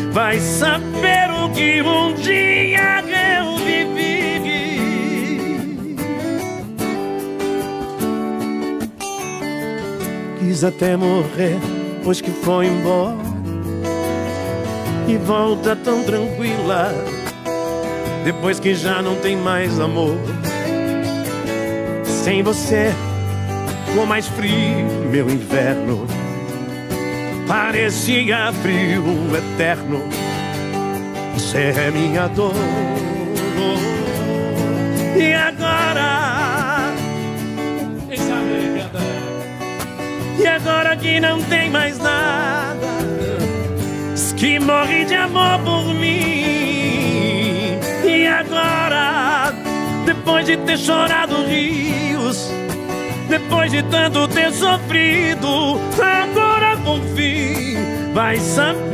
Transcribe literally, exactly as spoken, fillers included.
vai saber o que um dia eu vivi. Quis até morrer, pois que foi embora, e volta tão tranquila, depois que já não tem mais amor. Sem você, ficou mais frio meu inverno, parecia frio eterno. Você é minha dor. E agora, quem sabe canta? E agora que não tem mais nada, diz que morre de amor por mim. E agora, depois de ter chorado rios, depois de tanto ter sofrido, agora por fim vai saber